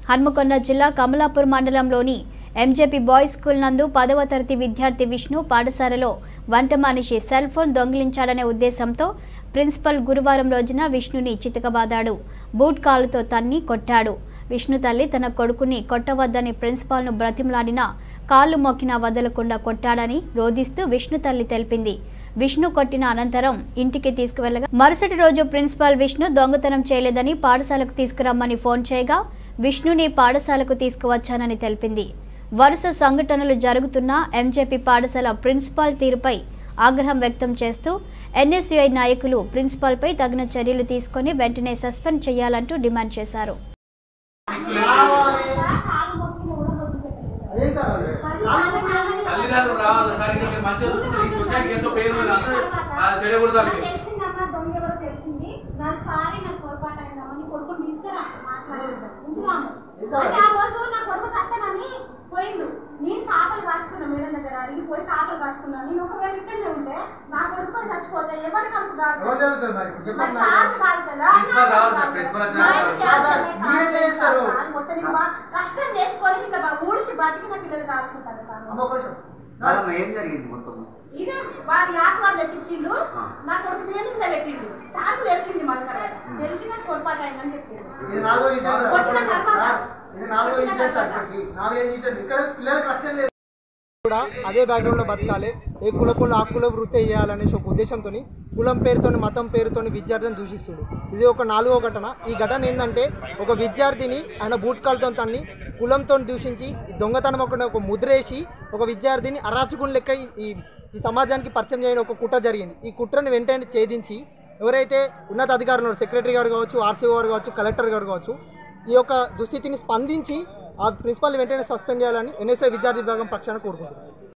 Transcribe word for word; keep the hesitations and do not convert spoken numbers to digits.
హన్మకొండ జిల్లా కమలాపూర్ మండలంలోని MJP boys school నందు పదవ తరగతి విద్యార్థి విష్ణు పాఠశాలలో వంట మనిషి సెల్ ఫోన్ దొంగిలించాడనే ఉద్దేశంతో ప్రిన్సిపల్ గురువారం రోజున విష్ణుని చితకబాదాడు. బూట్ కాలుతో తన్ని కొట్టాడు. విష్ణు తల్లి తన కొడుకుని కొట్టవద్దని ప్రిన్సిపాల్ను బ్రతిమలాడినా కాళ్ళు మొక్కినా వదలకుండా కొట్టాడని రోధిస్తూ విష్ణు తల్లి తెలిపింది. విష్ణు కొట్టిన అనంతరం ఇంటికి తీసుకువెళ్లగా మరుసటి రోజు ప్రిన్సిపాల్ విష్ణు దొంగతనం చేయలేదని పాఠశాలకు తీసుకురమ్మని ఫోన్ చేయగా విష్ణుని పాఠశాలకు తీసుకువచ్చానని తెలిపింది. వరుస సంఘటనలు జరుగుతున్న ఎంజేపీ పాఠశాల ప్రిన్సిపాల్ తీరుపై ఆగ్రహం వ్యక్తం చేస్తూ ఎన్ఎస్యుఐ నాయకులు ప్రిన్సిపాల్పై తగిన చర్యలు తీసుకొని వెంటనే సస్పెండ్ చేయాలంటూ డిమాండ్ చేశారు. పోయిండు నేను కాపలు కాసుకున్నా మేడం దగ్గర అడిగి పోయి కాపలు కాసుకున్నా. నేను ఒకవేళ ఇక్కడనే ఉంటే నా కొడుకు పోయి చచ్చిపోతే ఎవరికి అంత కాదు కష్టం చేసుకొని ఇట్లా ఊడిసి బతికి నా పిల్లలు కాదుకుంటారు సార్. ఇదే వాడి యాక్ వాడు తెచ్చిచ్చిండు. నా కొడుకు నేను పెట్టిండు. సార్కు తెలిసింది మన తర్వాత తెలిసి నాకు పొరపాటు అయిందని చెప్పిండు. కూడా అదే బ్యాక్గ్రౌండ్ లో బతకాలి, ఏ కులపోలు ఆ కుల వృత్తి చేయాలనేసి ఒక ఉద్దేశంతో కులం పేరుతో మతం పేరుతో విద్యార్థిని దూషిస్తుడు. ఇది ఒక నాలుగో ఘటన. ఈ ఘటన ఏంటంటే ఒక విద్యార్థిని ఆయన బూట్కాలతో తన్ని కులంతో దూషించి దొంగతనం ఒక ఒక ముద్రేసి ఒక విద్యార్థిని అరాచకుని లెక్క ఈ ఈ సమాజానికి పరిచయం చేయడం ఒక కుట్ర జరిగింది. ఈ కుట్రను వెంటనే ఛేదించి ఎవరైతే ఉన్నత అధికారులు సెక్రటరీ గారు కావచ్చు, ఆర్సీఓ గారు కావచ్చు, కలెక్టర్ గారు కావచ్చు ఈ యొక్క దుస్థితిని స్పందించి ఆ ప్రిన్సిపాల్ని వెంటనే సస్పెండ్ చేయాలని ఎన్ఎస్ఐ విద్యార్థి విభాగం పక్షాన కోరుకుంటున్నారు.